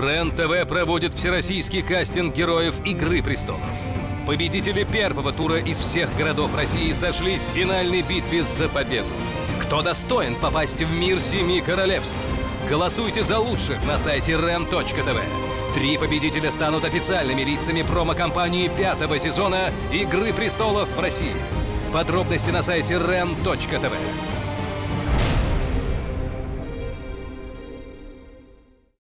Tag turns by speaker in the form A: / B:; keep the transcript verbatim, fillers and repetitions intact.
A: РЕН-ТВ проводит всероссийский кастинг героев «Игры престолов». Победители первого тура из всех городов России сошлись в финальной битве за победу. Кто достоин попасть в мир семи королевств? Голосуйте за лучших на сайте рен точка тв. Три победителя станут официальными лицами промо-компании пятого сезона «Игры престолов» в России. Подробности на сайте рен точка тв.